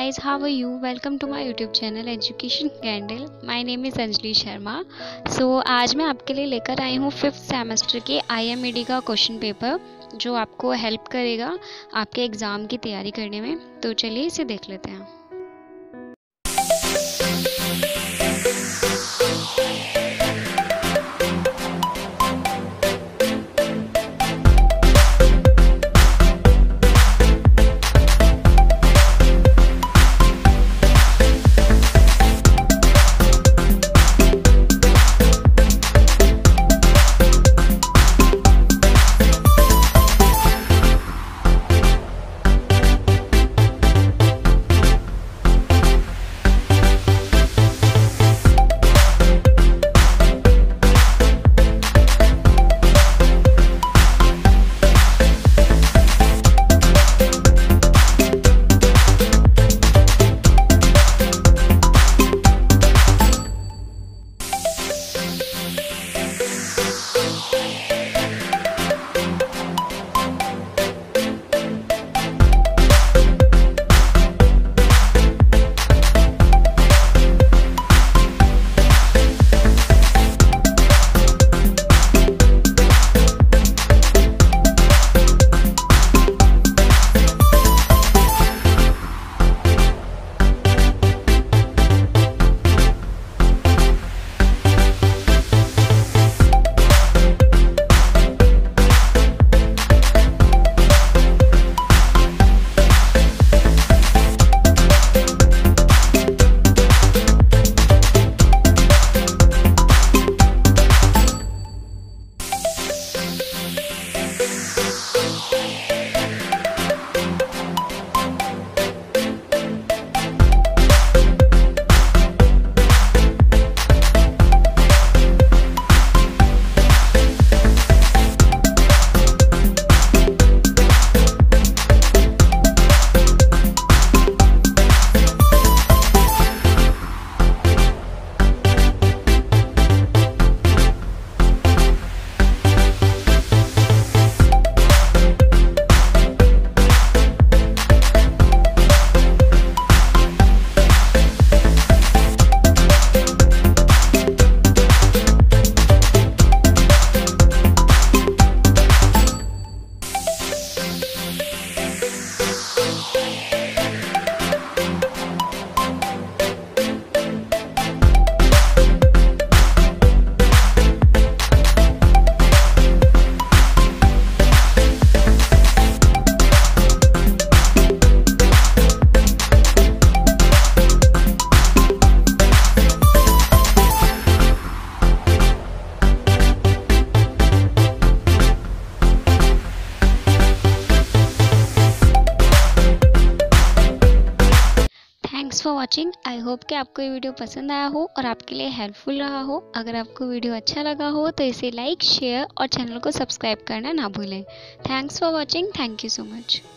guys, how are you? Welcome to my YouTube channel Education Candle. My name is Anjali Sharma. So आज मैं आपके लिए लेकर आई हूँ 5th सेमेस्टर के IMED का क्वेश्चन पेपर जो आपको हेल्प करेगा आपके एग्ज़ाम की तैयारी करने में. तो चलिए इसे देख लेते हैं. Thanks for watching. I hope कि आपको ये वीडियो पसंद आया हो और आपके लिए हेल्पफुल रहा हो. अगर आपको वीडियो अच्छा लगा हो तो इसे लाइक, शेयर और चैनल को सब्सक्राइब करना ना भूलें. Thanks for watching. Thank you so much.